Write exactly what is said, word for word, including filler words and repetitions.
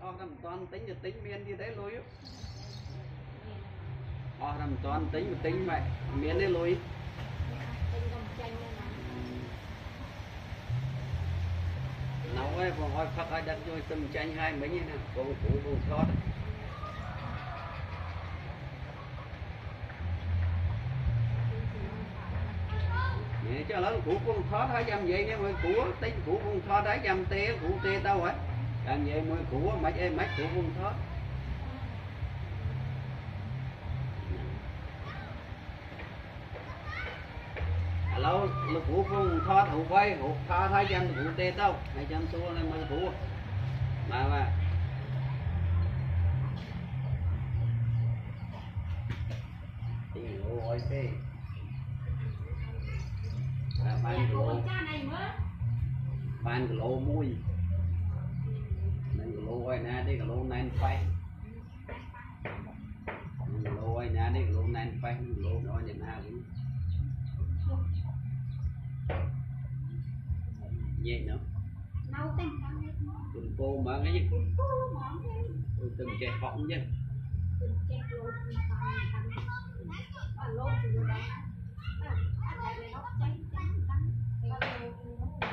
o làm toàn tính thì tính miên như thế lối o làm toàn tính thì tính vậy miên đấy lối nấu ấy còn hỏi phát ai đặt cho tầm tranh hai mấy như nào còn cũ còn thoát nè cho lớn cũ con thoát thấy chăm vậy nha mọi cũ tính cũ con thoát thấy chăm tê cũ tê tao vậy làm vậy mọi cũ mấy em mấy cũ con thoát lâu lúc cũ con thoát hụt quay hụt thoát thấy chăm cũ tê tao hay chăm xua lên mọi cũ mà mà ôi thế là ban lỗ ban lỗ mui nên lỗ ai na đi lỗ nan phai lỗ ai na đi lỗ nan phai lỗ đó như nào cũng nhẹ nữa từng cô mà cái gì từng trẻ phỏng chứ Hãy subscribe cho kênh Ghiền Mì Gõ để không bỏ lỡ những video hấp dẫn